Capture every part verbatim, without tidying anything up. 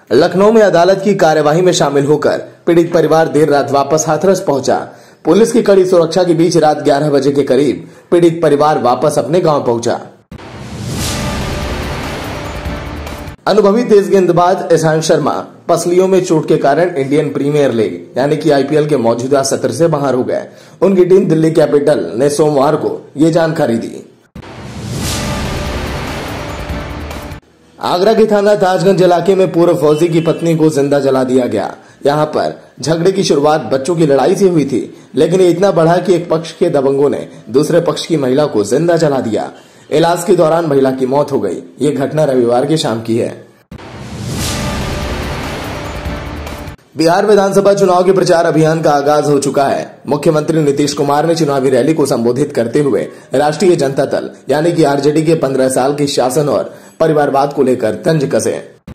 लखनऊ में अदालत की कार्यवाही में शामिल होकर पीड़ित परिवार देर रात वापस हाथरस पहुंचा। पुलिस की कड़ी सुरक्षा के बीच रात ग्यारह बजे के करीब पीड़ित परिवार वापस अपने गांव पहुंचा। अनुभवी तेज गेंदबाज ईशांत शर्मा पसलियों में चोट के कारण इंडियन प्रीमियर लीग यानी कि आईपीएल के मौजूदा सत्र से बाहर हो गए। उनकी टीम दिल्ली कैपिटल ने सोमवार को ये जानकारी दी। आगरा के थाना ताजगंज इलाके में पूर्व फौजी की पत्नी को जिंदा जला दिया गया। यहां पर झगड़े की शुरुआत बच्चों की लड़ाई से हुई थी, लेकिन ये इतना बढ़ा कि एक पक्ष के दबंगों ने दूसरे पक्ष की महिला को जिंदा जला दिया। इलाज के दौरान महिला की मौत हो गई। ये घटना रविवार की शाम की है। बिहार विधानसभा चुनाव के प्रचार अभियान का आगाज हो चुका है। मुख्यमंत्री नीतीश कुमार ने चुनावी रैली को संबोधित करते हुए राष्ट्रीय जनता दल यानी कि आरजेडी के पंद्रह साल के शासन और परिवारवाद को लेकर तंज कसे।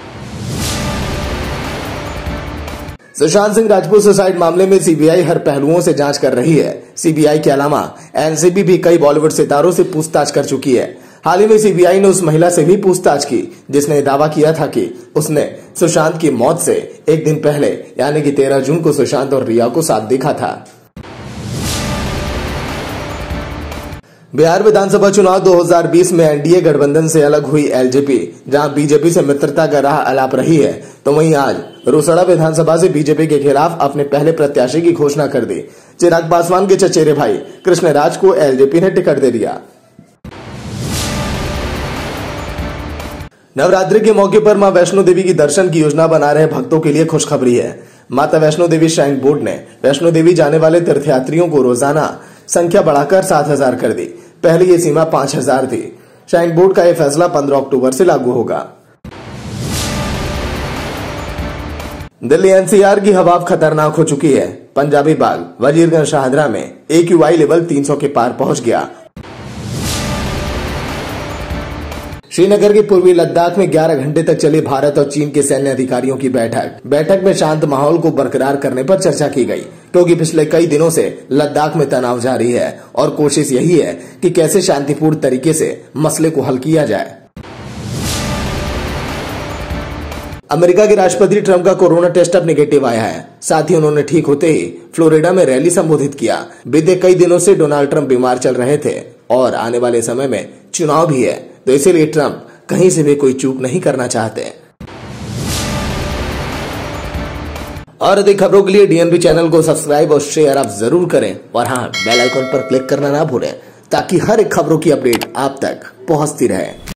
सुशांत सिंह राजपूत सुसाइड मामले में सीबीआई हर पहलुओं से जांच कर रही है। सीबीआई के अलावा एनसीबी भी कई बॉलीवुड सितारों से पूछताछ कर चुकी है। हाल ही में सीबीआई ने उस महिला से भी पूछताछ की जिसने दावा किया था कि उसने सुशांत की मौत से एक दिन पहले यानी कि तेरह जून को सुशांत और रिया को साथ देखा था। बिहार विधानसभा चुनाव दो हज़ार बीस में एनडीए गठबंधन से अलग हुई एलजेपी जहां बीजेपी से मित्रता का राह अलाप रही है, तो वहीं आज रोसड़ा विधानसभा से बीजेपी के खिलाफ अपने पहले प्रत्याशी की घोषणा कर दी। चिराग पासवान के चचेरे भाई कृष्णराज को एलजेपी ने टिकट दे दिया। नवरात्रि के मौके पर मां वैष्णो देवी की दर्शन की योजना बना रहे भक्तों के लिए खुशखबरी है। माता वैष्णो देवी श्राइन बोर्ड ने वैष्णो देवी जाने वाले तीर्थयात्रियों को रोजाना संख्या बढ़ाकर सात हजार कर दी। पहले ये सीमा पांच हजार थी। श्राइन बोर्ड का यह फैसला पंद्रह अक्टूबर से लागू होगा। दिल्ली एनसीआर की हवा खतरनाक हो चुकी है। पंजाबी बाग वजीरगंज शाहदरा में एक्यूआई लेवल तीन सौ के पार पहुंच गया। श्रीनगर के पूर्वी लद्दाख में ग्यारह घंटे तक चली भारत और चीन के सैन्य अधिकारियों की बैठक बैठक में शांत माहौल को बरकरार करने पर चर्चा की गई, क्योंकि पिछले कई दिनों से लद्दाख में तनाव जारी है और कोशिश यही है कि कैसे शांतिपूर्ण तरीके से मसले को हल किया जाए। अमेरिका के राष्ट्रपति ट्रंप का कोरोना टेस्ट अब निगेटिव आया है। साथ ही उन्होंने ठीक होते ही फ्लोरिडा में रैली संबोधित किया। बीते कई दिनों से डोनाल्ड ट्रंप बीमार चल रहे थे और आने वाले समय में चुनाव भी है, तो इसीलिए ट्रंप कहीं से भी कोई चूक नहीं करना चाहते। और अधिक खबरों के लिए डीएनबी चैनल को सब्सक्राइब और शेयर आप जरूर करें और हाँ, बेल आइकन पर क्लिक करना ना भूलें ताकि हर एक खबरों की अपडेट आप तक पहुंचती रहे।